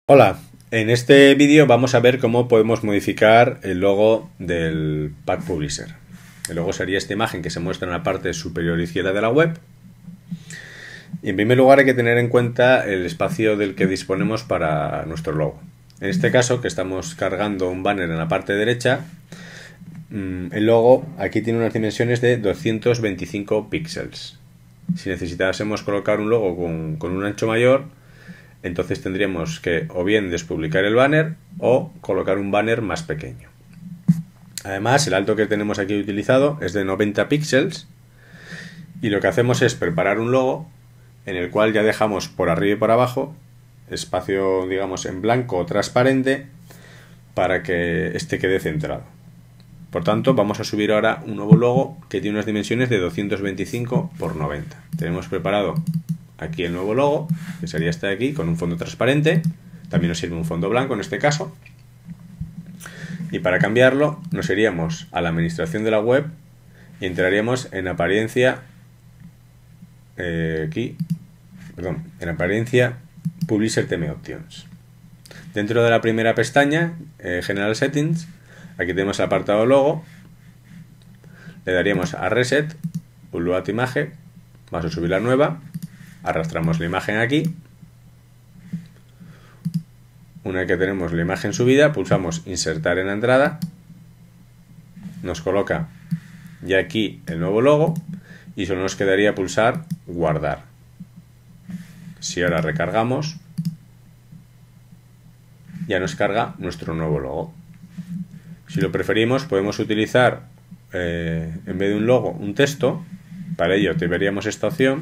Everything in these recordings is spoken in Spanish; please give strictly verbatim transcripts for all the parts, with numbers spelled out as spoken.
Hola, en este vídeo vamos a ver cómo podemos modificar el logo del Pack Publisher. El logo sería esta imagen que se muestra en la parte superior izquierda de la web. Y en primer lugar hay que tener en cuenta el espacio del que disponemos para nuestro logo. En este caso, que estamos cargando un banner en la parte derecha, el logo aquí tiene unas dimensiones de doscientos veinticinco píxeles. Si necesitásemos colocar un logo con, con un ancho mayor, entonces tendríamos que o bien despublicar el banner o colocar un banner más pequeño. Además, el alto que tenemos aquí utilizado es de noventa píxeles y lo que hacemos es preparar un logo en el cual ya dejamos por arriba y por abajo espacio, digamos, en blanco o transparente para que este quede centrado. Por tanto, vamos a subir ahora un nuevo logo que tiene unas dimensiones de doscientos veinticinco por noventa. Tenemos preparado aquí el nuevo logo, que sería este de aquí, con un fondo transparente. También nos sirve un fondo blanco en este caso. Y para cambiarlo, nos iríamos a la administración de la web y entraríamos en apariencia, eh, aquí, perdón, en apariencia Publisher Theme Options. Dentro de la primera pestaña, eh, General Settings, aquí tenemos el apartado logo. Le daríamos a Reset, Upload Image, vamos a subir la nueva. Arrastramos la imagen aquí. Una vez que tenemos la imagen subida, pulsamos insertar en la entrada. Nos coloca ya aquí el nuevo logo y solo nos quedaría pulsar guardar. Si ahora recargamos, ya nos carga nuestro nuevo logo. Si lo preferimos, podemos utilizar eh, en vez de un logo, un texto. Para ello veríamos esta opción.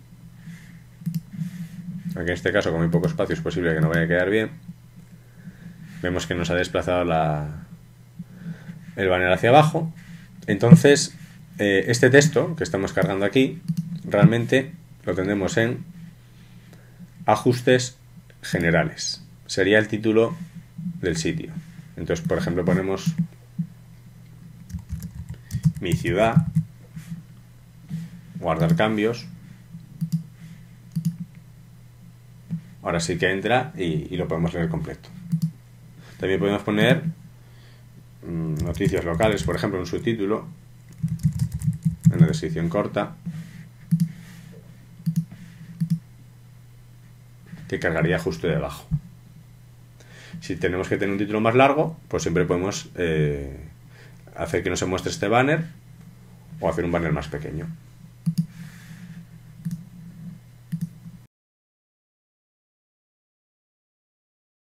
Aquí en este caso, con muy poco espacio, es posible que no vaya a quedar bien. Vemos que nos ha desplazado la, el banner hacia abajo. Entonces, eh, este texto que estamos cargando aquí, realmente lo tendremos en ajustes generales. Sería el título del sitio. Entonces, por ejemplo, ponemos mi ciudad, guardar cambios. Ahora sí que entra y, y lo podemos leer completo. También podemos poner mmm, noticias locales, por ejemplo, un subtítulo, en la descripción corta, que cargaría justo debajo. Si tenemos que tener un título más largo, pues siempre podemos eh, hacer que no se muestre este banner o hacer un banner más pequeño.